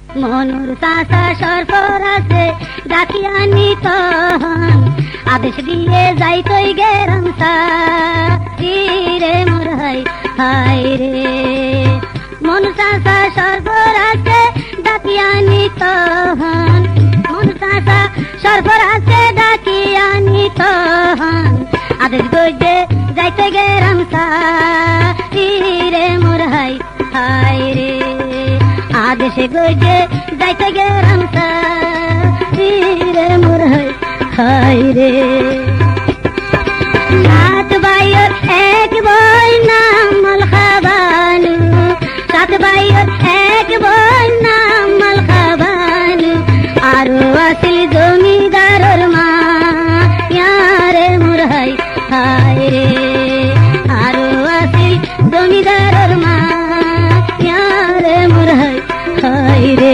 মনুর চাচা সরফরাজে ডাকিয়া নিত আদেশ দিয়ে যাইতই গেরাম রে মোর হাই রে মনুর চাচা সরফরাজে ডাকিয়া নিত মনুর চাচা সরফরাজে ডাকিয়া নিত আদেশ গইতে যাইতে গেরাম রে মোর হাই রে আদেশে গইতে যাইতে গেরাম রে মোর হাই রে সাত ভাইয়ের এক বোন নাম মলখাবানু সাত ভাইয়ের এক বোন নাম মলখাবানু আরো আসিল জমিদারের মা রে মোর হাই রে আরো আসিল জমিদারের মা রে মোর হাই রে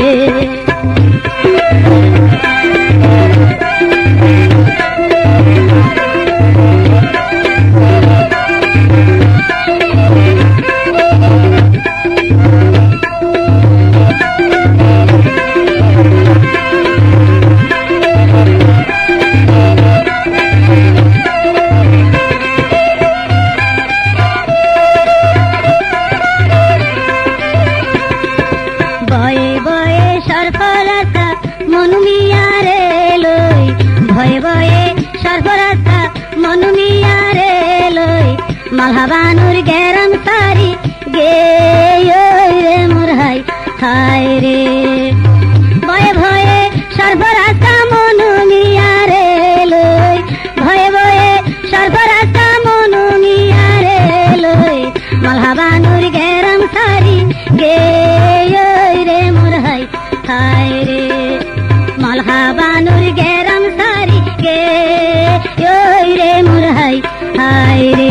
মালহাবানুর গেরাম সারি গে রে মোর হাই রে ভয়ে ভয়ে সর্বরাস্তা মনু মিয়া রে লই ভয়ে ভয়ে সর্বরাস্তা মনু মিয়া রে লই মালহাবানুর গেরাম সারি গে রে মোর হাই রে মালহাবানুর গেরাম সারি গে রে মোর হাই রে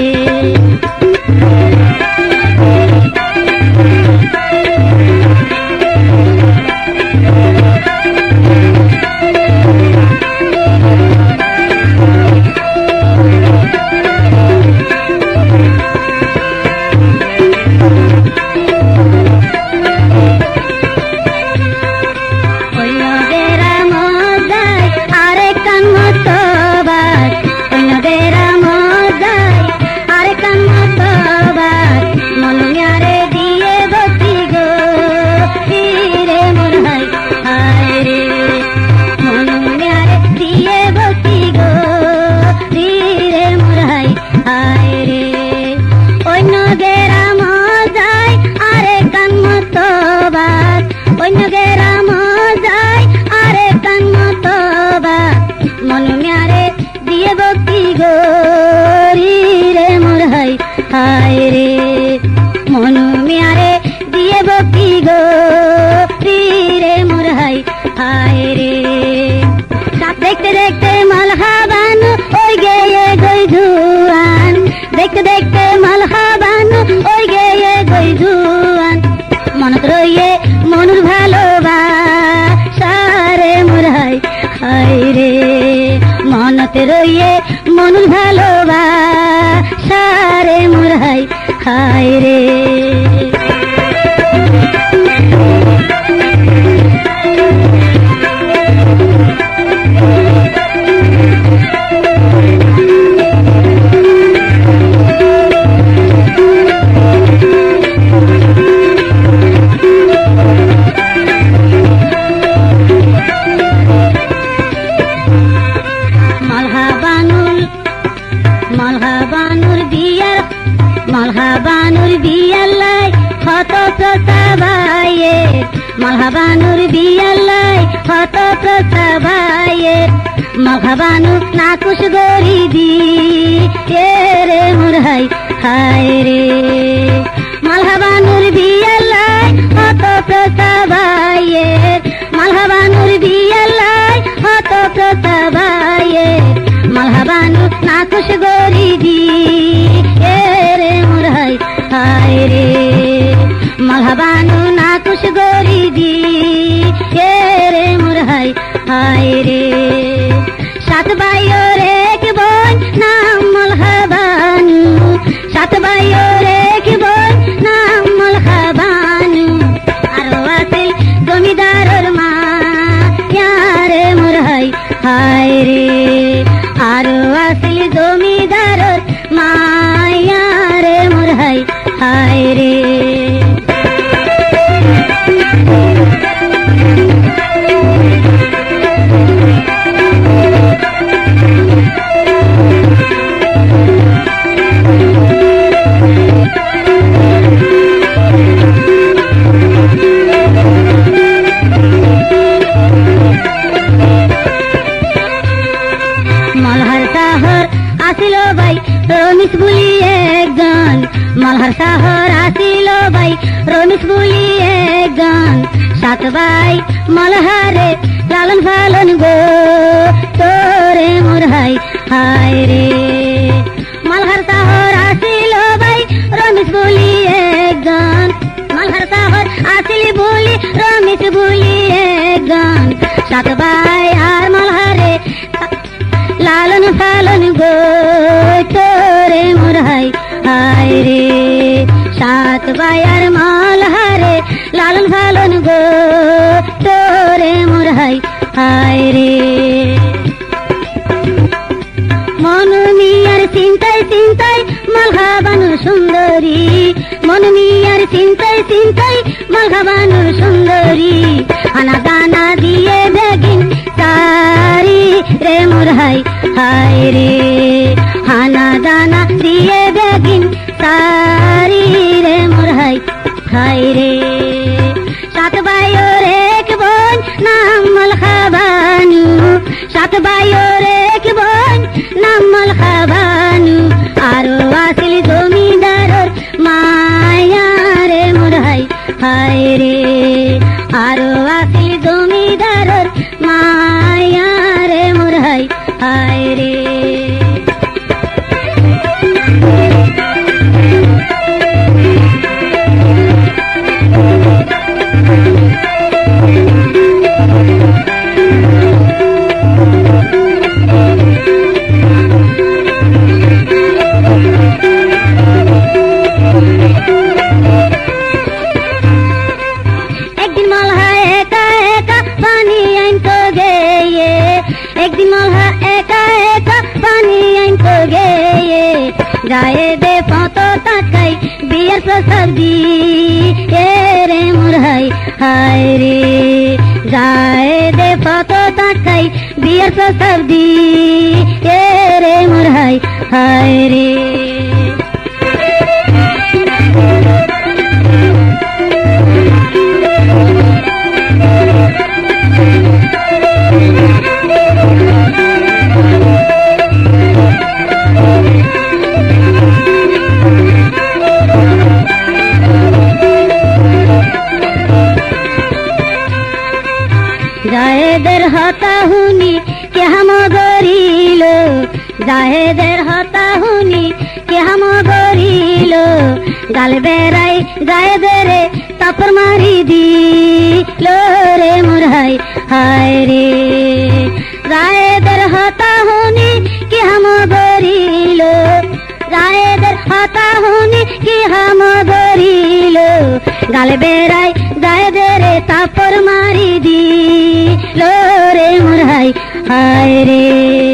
হাই রে মনু মিয়ারে দিয়ে বকি গো রে মোর হাই রে দেখতে দেখতে মালহাবানু ওই গেয়ে গই ধুয়ান দেখতে দেখতে মালহাবানু ওই গেয়ে গই ধুয়ান মনত রইয়ে মনুর ভালোবাসা রে মোর হাই রে মনতে রইয়ে মনুর ভালোবাসা রে মোর হাই রে মালহাবানুর বিয়াল্লাই হত প্রস্তাবায়ে মালহাবানুর বিয়াল্লাই হত প্রস্তাবায়ে মালহাবানু নাকুশ গরি দি রে মোর হাই রে মালহাবানুর বিয়াল্লাই হত প্রস্তাবায়ে মালহাবানুর বিয়াল্লাই হত প্রস্তাবায়ে মালহাবানু নাকুশ গরি দি রে মোর হাই রে মালহাবানু নাকুশ গরি দি রে মোর হাই রে সাত ভাইয়ের এক বোন নাম মালহাবানু সাত ভাইয়ের এক বোন নাম মালহাবানু আরো আছে জমিদার রমেশ বলি একজন সাত ভাই মলহারে লালন পালন গো তোরে মোর হাই হায় রে মালহার শহর আসিল ভাই রমেশ বলি একজন মালহার শহর আসিল বলি রমেশ বলি একজন সাত ভাই আর মালহারে লালন পালন গো তোরে মোর হাই হায় রে সাত ভাই আর মালহারে লালন পালন গো তোরে মোর হাই হায় রে মন মিয়ার চিন্তায় চিন্তায় মালহা বানু সুন্দরী মন মিয়ার চিন্তায় চিন্তায় মালহা বানু সুন্দরী আনা দানা দিয়ে বেগিন তারি রে মোর হাই হায় রে আনা দানা দিয়ে বেগিন তারি রে মোর হাই হায় রে সাত ভাইয়ের এক বোন নাম মালহা বানু সাত ভাইয়ের এক বোন নাম মালহা বানু আরো আসিল জমিদারর মায়া রে মোর হাই হায় রে আরো আসিল জমিদারর মায়া রে মোর হাই হায় রে একদিন মালহা একা একা পানি আনতো গেয়ে একদিন মালহা একা একা পানি আনতো গেয়ে গায়ে দে পতো তাকাই বিয়ের প্রসাদ দি রে মোর হাই হায় রে গায়ে দে পতো তাকাই বিয়ের প্রসাদ দি রে মোর হাই হায় রে জাহেদের হতা হুনি কে হাম গরিল জাহেদের হতা হুনি কে হাম গরিল গাল বেড়াই গায়ে বেড়ে তাপর মারি দি রে মোর হাই হায় রে জাহেদের হতা হুনি কে হাম গরিল জাহেদের হতা হুনি কে হাম গরিল গাল বেড়াই গায়ে বেড়ে তাপর মারি দি রে মোর হাই হায় রে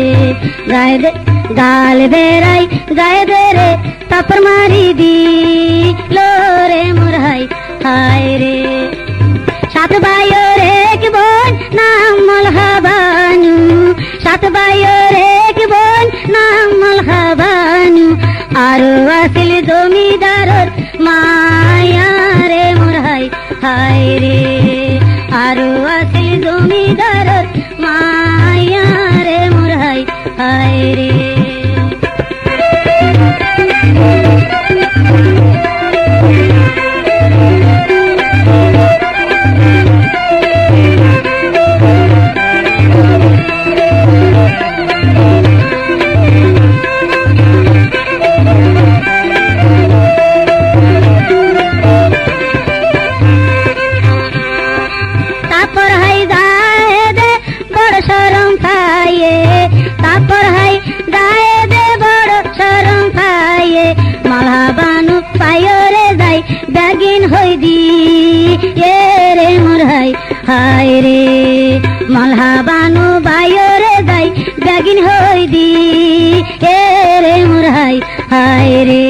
গাল বেড়াই গায়ে বেড়ে তাপর মারি দি রে মোর হাই হায় রে সাত ভাইয়ের এক বোন নাম মালহা বানু সাত ভাইয়ের এক বোন নাম মালহা বানু আরো আসিল জমিদারর মায়া রে মোর হাই হায় রে আরো আসিল জমিদারর মায়া রে মোর হাই হায় রে তারপর হাই গায়ে দে বড় শরম পায়ে তারপর হাই গায়ে দে বড় শরম পায়ে মালহা বানু পায়রে যাই ব্যাগিন হই দি রে মোর হাই হায় রে মালহা বানু বাইরে যাই ব্যাগিন হই দি রে মোর হাই হায় রে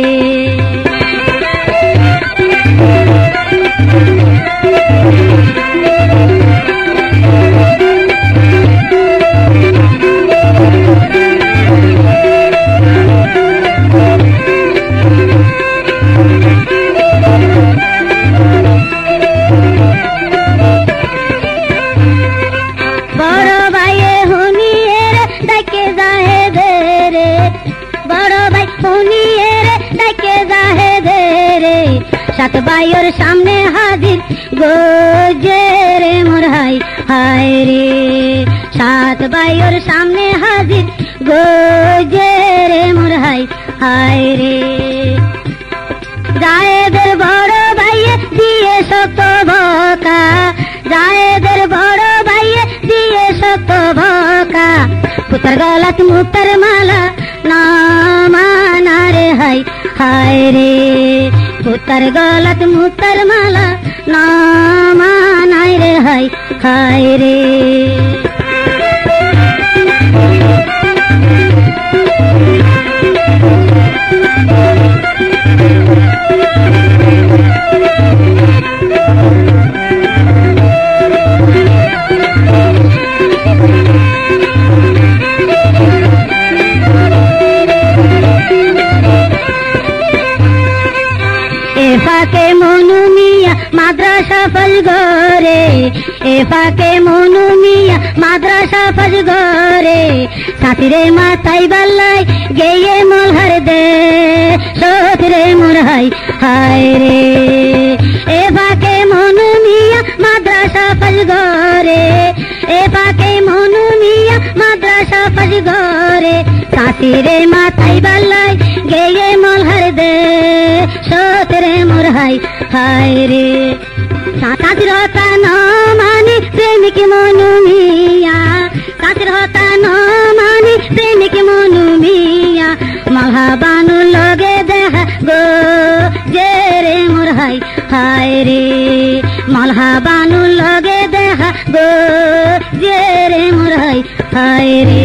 সাত ভাইয়ের সামনে হাজির গোজে রে মোর হাই হায় রে সাত ভাইয়ের সামনে হাজির গোজে রে মোর হাই হায় রে জায়েদের বড় ভাইয়ে দিয়ে শক্ত ভকা জায়েদের বড় ভাইয়ে দিয়ে শক্ত ভকা পুতর গলাত মুক্তার মালা না মানা রে হাই হায় রে পুতর গলাত মুক্তার মালা না মানাই রে হাই হায় রে এফাকে মনু মিয়া মাদ্রাসা ফজ গরে এফাকে মনু মিয়া মাদ্রাসা ফজ গরে সাথীরে মাথায় বাল্লাই গেয়ে মলহার দে সতরে মোর হাই হায় রে এফাকে মনু মিয়া মাদ্রাসা ফজ গরে এফাকে মনু মিয়া মাদ্রাসা ফজ গরে সাথীরে মাথায় বাল্লাই গেয়ে মলহার দে সতরে মোর হাই হায় রে সাঁতার হতা ন মানি প্রেমিক মনু মিয়া সাঁতার হতা ন মানি প্রেমিক মনু মিয়া মালহা বানু লগে দেখা গো যে রে মোর হাই হায় রে মালহা বানু লগে দেখা গো যে রে মোর হাই হায় রে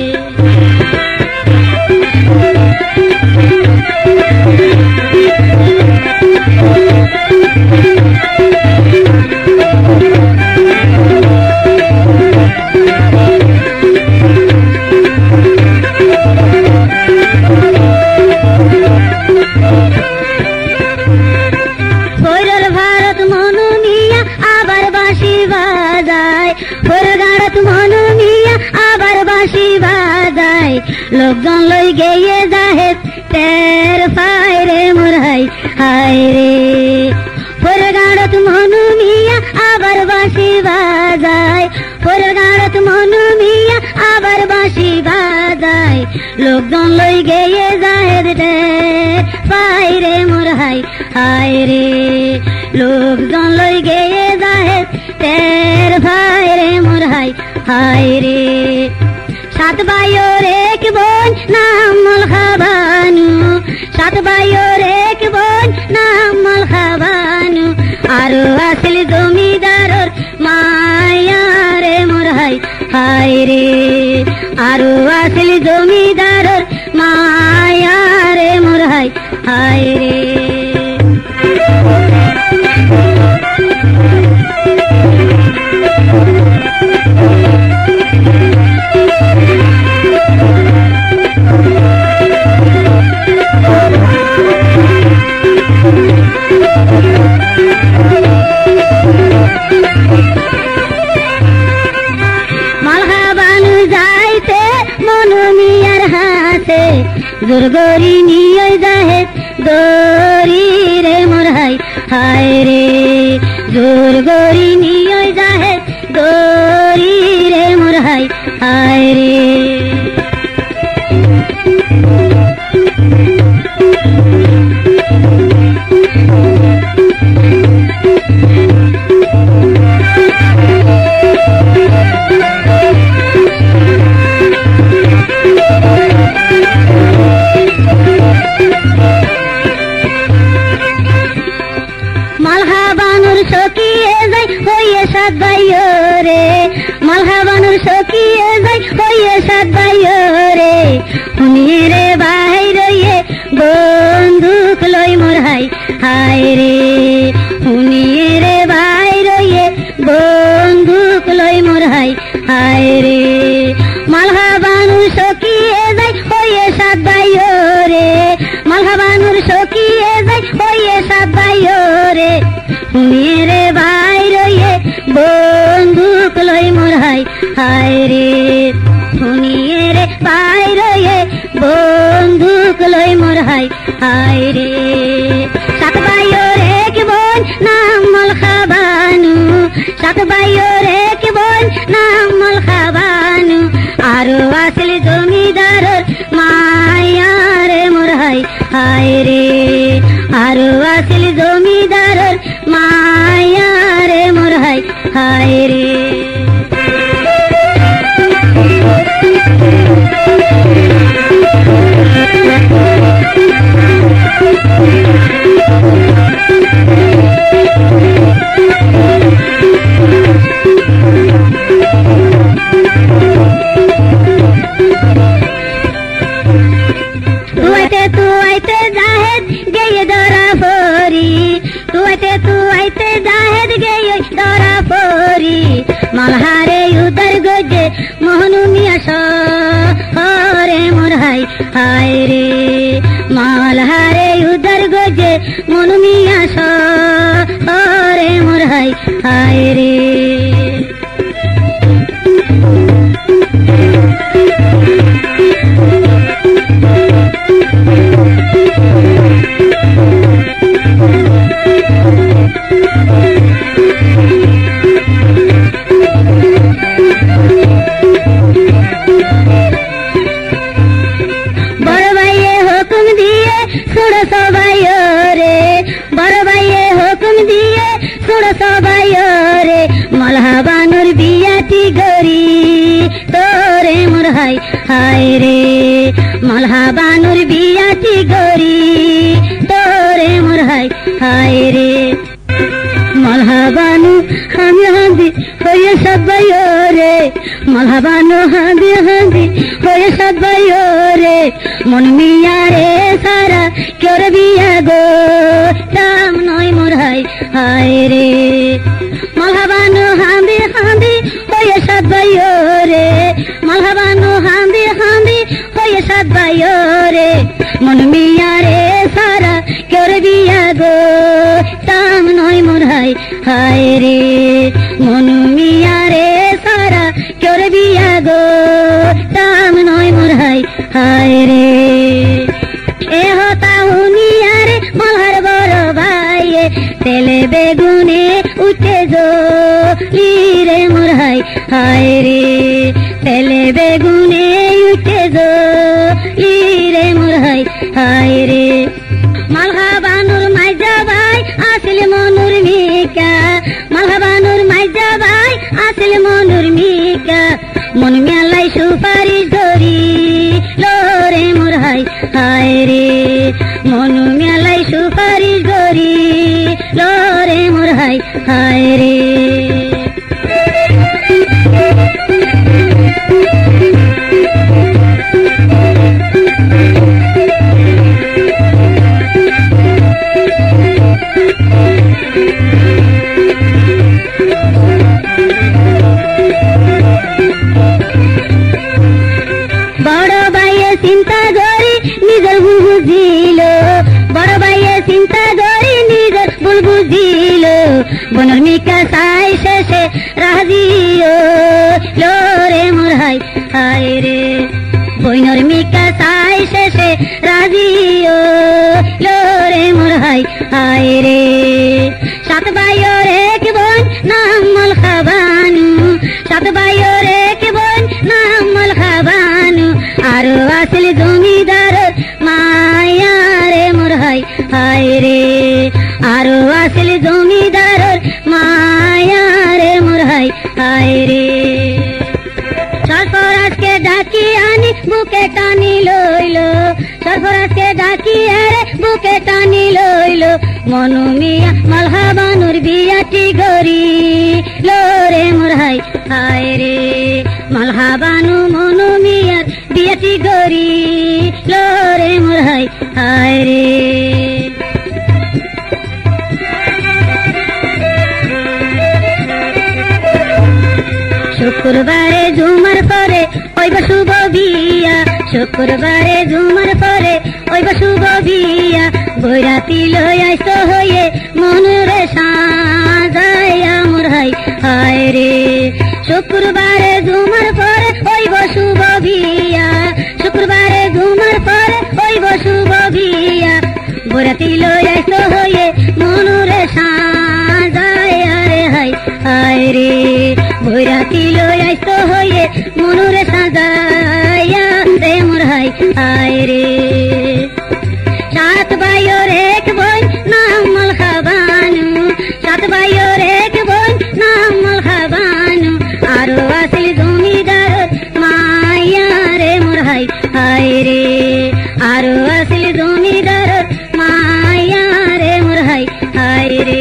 লোকজন লই গেয়ে যাহে তের ফাইরে মোর হাই হায় রে পরের গাড়ত মনু মিয়া আবার বাঁশি বাজায় পরের গাড়ত মনু মিয়া আবার বাঁশি বাজায় লোকজন লই গেয়ে যাহে তের ফাইরে মোর হাই হায় রে লোকজন লই গেয়ে যাহে তের ফাইরে মোর হাই হায় রে সাত ভাইয়ের এক বোন নাম মলহা বানু সাত ভাইয়ের এক বোন নাম মলহা বানু আরো আসল জমিদারর মায়া রে মোর হাই হায় রে আরো আসল জমিদারর মায়া রে মোর হাই হায় রে দুর্গরি নিয়ে যাহে দরি রে মোর হাই হায় রে দুর্গরি নিয়ে যাহে দরি রে মোর হাই হায় রে রে বাইরে বন্দুক লই মোর হাই হায় রে শুনিয়ে রে বাইরে বন্দুক লই মোর হাই হায় রে মালহা বানুর সকিয়ে যাই হইয়ে সাত ভাইও রে মালহা বানুর সকিয়ে যাই হইয়ে সাত ভাইও রে শুনিয়ে রে বাইরে বন্দুক লই মোর হাই হায় রে শুনিয়ে রে বাইরে বন্দুক লই মোর হাই হায় রে সাত ভাইও রে নাম মল খাবানু সাত ভাইয়ের এক বোন নাম মল খাবানু আরো আসিল জমিদারের মায়া রে মোর হাই হায় রে আরো আসিল জমিদারের মায়া রে মোর হাই হায় রে তুইতে জাহেদ গেয়ে ধরা ফরি তুইতে জাহেদ গেয়ে ধরা ফরি মালহারে উদর গজে মোহনু মিয়া হরে মোর হাই হায় রে মালহারে উদর গজে মোহনু মিয়া হরে মোর হাই হায় রে সবাইরে মলহাবানুর বিয়াটি গরি তোরে মোর হাই হায় রে মলহাবানুর বিয়াটি গরি তোরে মোর হাই হায় রে মলহাবানু হাঁদি হাঁদি হয়ে সবাইরে মলহাবানু হাঁদি হাঁদি হয়ে সবাইরে মন মিয়া রে সারা কের বিয়া গো দাম নয় মোর হাই হায় রে মলহাবানু হাঁদি হাঁদি হয়ে সবাইরে মলহাবানু হাঁদি হাঁদি হয়ে সবাইরে মন মিয়া রে সারা কের বিয়া গো দাম নয় মোর হাই হায় রে মন মিয়া রে সারা কের বিয়া গো দাম নয় মোর হাই হায় রে এ হতা হুনিয়ারে মলহার বড় ভাইয়ে তেলে বেগুনে উঠে জলি রে মোর হাই হায় রে তেলে বেগুনে উঠে জলি রে মোর হাই হায় রে মলহাবানুর মাইজা ভাই আসিল মনুর মিকা মলহাবানুর মাইজা ভাই আসিল মনুর মিকা মন মেলাই সুপারিশ ধরি লোরে মোর হাই হায় রে মন মেলাই সুপারিশ ধরি লোরে মোর হাই হায় রে বড় ভাইয়ে চিন্তা করি নিজের ভুল বুঝিল বড় ভাইয়ে চিন্তা করি নিজের ভুল বুঝিল বনর মিকা সাই শেষে রাজিও লোরে মোর হাই হায় রে বইনর মিকা সাই শেষে রাজিও লোরে মোর হাই হায় রে সাত ভাইয়ের এক বোন নাম মল খাবানু সাত ভাইয়ের এক বোন নাম মল খাবানু আরো আসিল জমিদার মায়া রে মোর হাই হায় রে আরো আসিল জমিদার মায়া রে মোর হাই হায় রে সরফরাজকে ডাকি আনি বুকে টানি লইল সরফরাজকে ডাকি আরে বুকে টানি লইল মনু মিয়া মলহাবানুর বিয়াটি গরি লোরে মোর হাই হায় রে মলহাবানু মনু মিয়ার বিয়াটি গরি লোরে মোর হাই হায় রে শুক্রবারে জুমার পরে ওই শুভ বিয়া শুক্রবারে জুমার পরে ওই শুভ বিয়া বৈরাতি লই আইস হয়ে মনুরে সাজাইয়া মোর হাই হায় রে শুক্রবারে জুমার পরে ওই শুভ বিয়া শুক্রবারে জুমার পরে ওই শুভ বিয়া বৈরাতি লই আইস হয়ে মনুরে হায় রে বৈরাতি লই আইতো হয়ে মনুরে সাজাইয়া রে মোর হাই হায় রে সাত ভাইয়ের এক বোন নাম মলখা বানু সাত ভাইয়ের এক বোন নাম মলখা বানু আরো আসিল জমিদার মাইয়া রে মোর হাই হায় রে আরো আসিল জমিদার মাইয়া রে মোর হাই হায় রে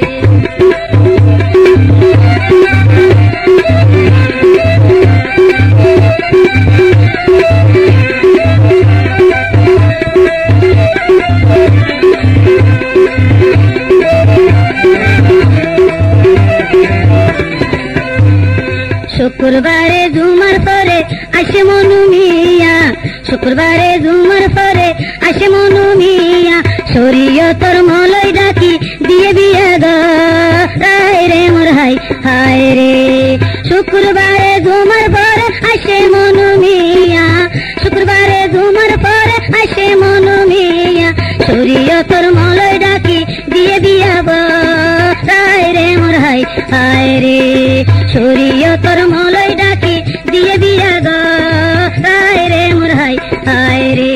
শুক্রবারে জুমার পরে আসে মনু মিয়া শুক্রবারে জুমার পরে আসে মনু মিয়া শরীয়তর মলয় ডাকি দিয়ে বিয়ে গায় রে মোর হাই হায় রে শুক্রবারে জুমার পরে আসে মনু মিয়া শুক্রবারে জুমার পরে আসে মনু মিয়া শরীয়তর মলয় ডাকি দিয়ে বিয়ে গায় রে মোর হাই হায় রে শরীয়তর মলয় ডাকি দিয়ে বিয়া গায় রে মোর হাই হায় রে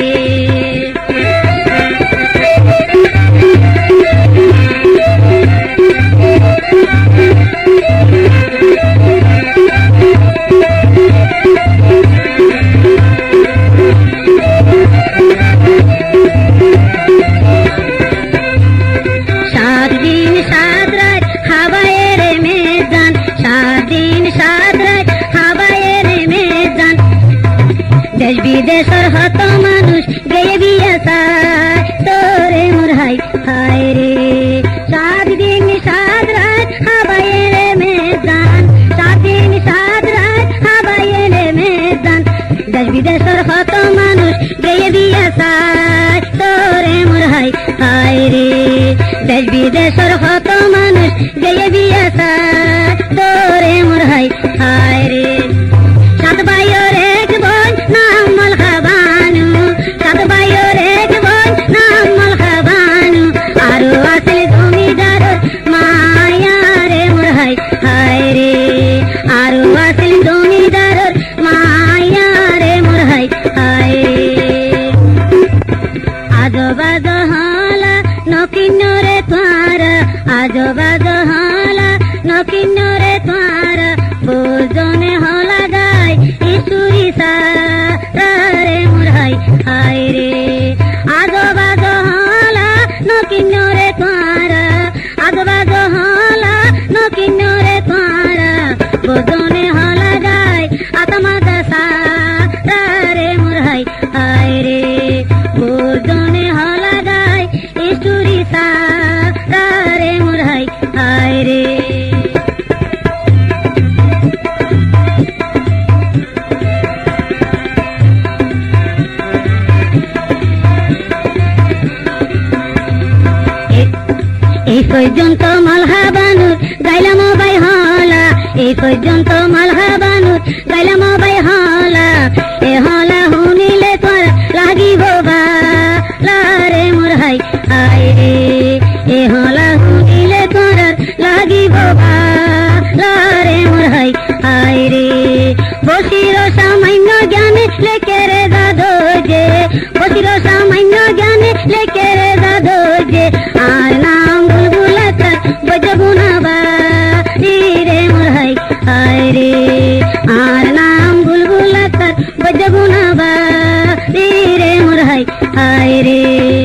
সাত দিন সাত রাত হাওয়ায় রে মেজান সাত দিন সাত রাত হাওয়ায় রে মেজান দেশ বিদেশের হত মানুষ গেয়ে বিয়া চায় তোরে মোর হাই হায় রে সাত দিন সাত রাত হাওয়ায় রে মেজান সাত দিন সাত রাত হাওয়ায় রে মেজান দেশ বিদেশের হত মানুষ গেয়ে বিয়া চায় তোরে মোর হাই হায় রে দেশ বিদেশের হত মানুষ গেয়ে বিয়া চায় তোরে মোর হাই হায় রে সাত ভাইয়ের এক বোন নাম মলখা বানু সাত ভাইয়ের এক বোন নাম মলখা বানু আরো আসিল জমিদার মায়া রে মোর হাই হায় রে আরো আসিল জমিদার মায়া রে মোর হাই হায় রে আজবাজ হালা নকিন্নরে তোয়ার আজবাজ হালা নকিন্নরে তোয়ার বোজনে হলা গায় ইসুরি সারা রে মোর হাই হায় রে আজবাজ হালা নকিন্নরে তোয়ার আজবাজ হালা নকিন্নরে তোয়ার বোজনে হলা গায় আত্মাদা সারা রে মোর হাই হায় রে বোজনে হলা গায় ইসুরি সারা রে মোর হাই হায় রে এই পর্যন্ত মালহা বানুর গাইলাম বাই হলা এই পর্যন্ত মালহা বানুর গাইলাম বাই হলা এ হলা শুনিলে তোর লাগিব রে মোর হাই হায় রে এ হলা শুনিলে তোর লাগিব রে মোর হাই হায় রে বসির সামান্য জ্ঞানে লেকে রে দাদো যে বসির সামান্য জ্ঞানে লেকে রে দাদো যে আর নাম বুলবুলা তার বজবু না রে মোর হাই হায় রে আর নাম বুলবুলা তার বজবু না রে মোর হাই হায় রে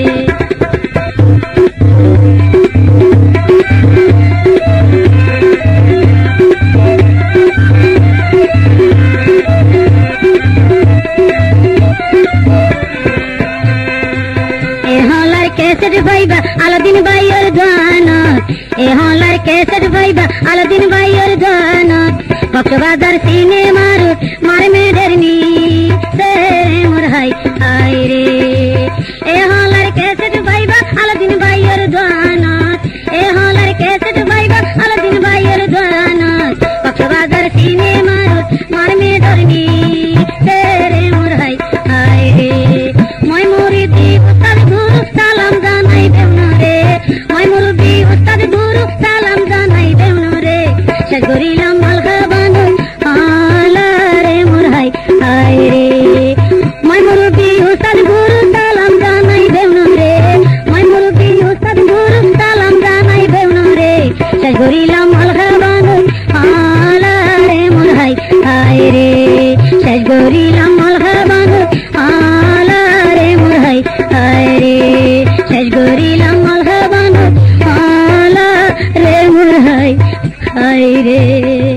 কেসেট ভাইবা আলাদিন ভাইয়ের গান এ হলার কেসেট ভাইবা আলাদিন ভাইয়ের গান কক্সবাজার সিনেমার মার মেডের নি রে মোর হাই হায় রে এ হলার কেসেট ভাইবা আলাদিন ভাইয়ের গান এ হলার কেসেট ভাইবা আলাদিন ভাইয়ের গান কক্সবাজার সিনেমার মার মেডের নি রে মোর হাই হায় রে মই মুরিদি উস্তাদ গুরু সালাম জানাই দেউন রে মই মুরিদি উস্তাদ গুরু সালাম জানাই দেউন রে শেষ গরিলাম মলহা বানু আলা রে মোর হাই হাই রে শেষ গরিলাম মলহা বানু আলা রে মোর হাই হাই রে